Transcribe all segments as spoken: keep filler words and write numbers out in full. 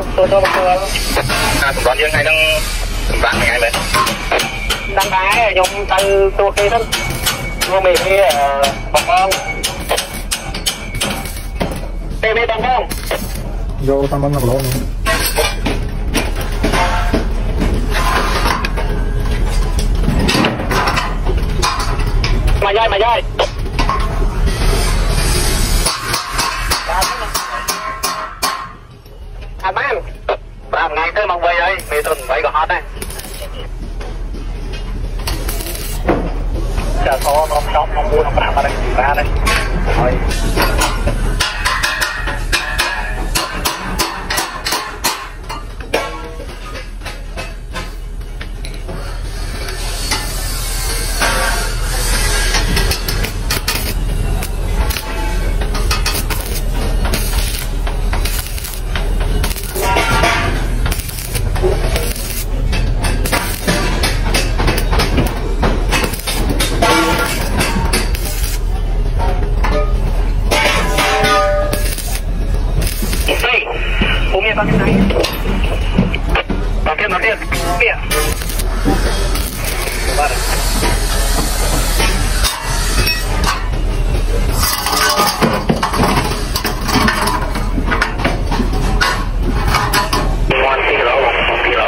tôi tôi tôi à tụi con dương này đang bạn ngày vậy đang đá dùng tay tôi kia đó mua mì kia bọc con tê bê bọc con vô tăng bắn ngọc lỗ nữa mà dây mà dây à bạn bạn ngày tới mong về ơi mì tuần vậy còn hot đây chờ có nó shop nó mua nó làm ở đây ra đây thôi Bác cái này bác kia bác kia kia bác này one kilo one kilo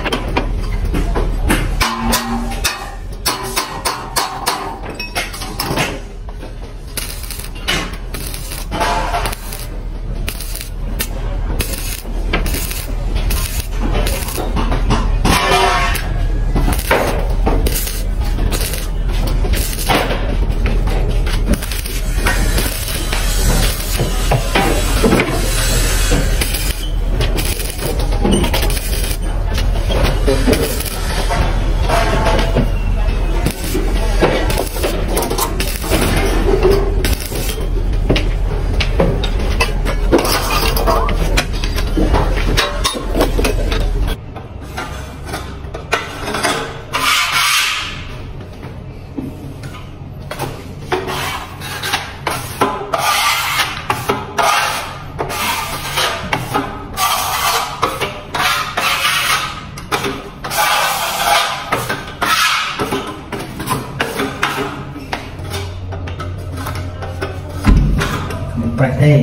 Right đây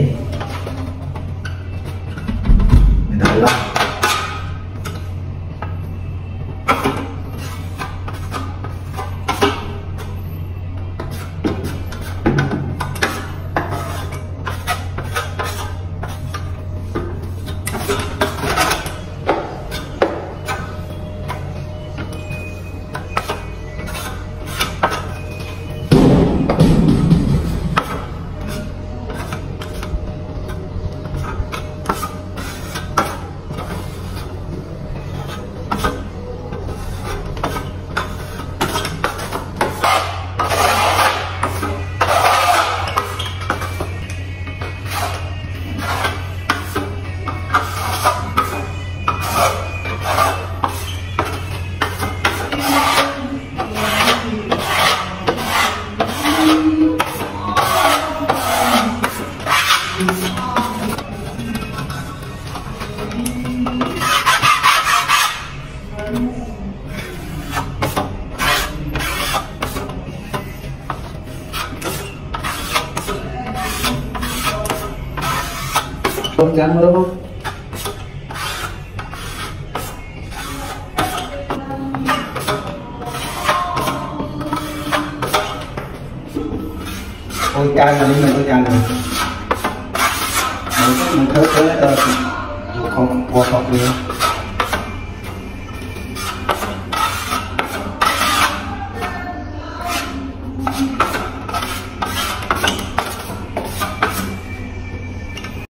mình đảo lại không dám mơ không ôi cha là đi mình ôi cha này mình mình thớ tới ờ không qua học nữa